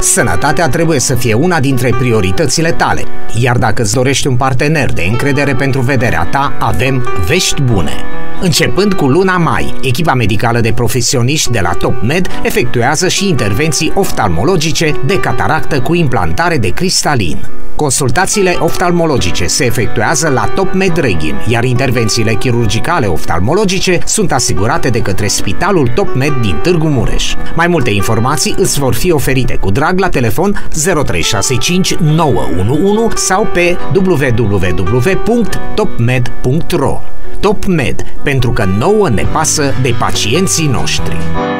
Sănătatea trebuie să fie una dintre prioritățile tale, iar dacă îți dorești un partener de încredere pentru vederea ta, avem vești bune. Începând cu luna mai, echipa medicală de profesioniști de la TopMed efectuează și intervenții oftalmologice de cataractă cu implantare de cristalin. Consultațiile oftalmologice se efectuează la TopMed Reghin, iar intervențiile chirurgicale oftalmologice sunt asigurate de către Spitalul TopMed din Târgu Mureș. Mai multe informații îți vor fi oferite cu drag la telefon 0365 911 sau pe www.topmed.ro. TopMed, pentru că nouă ne pasă de pacienții noștri.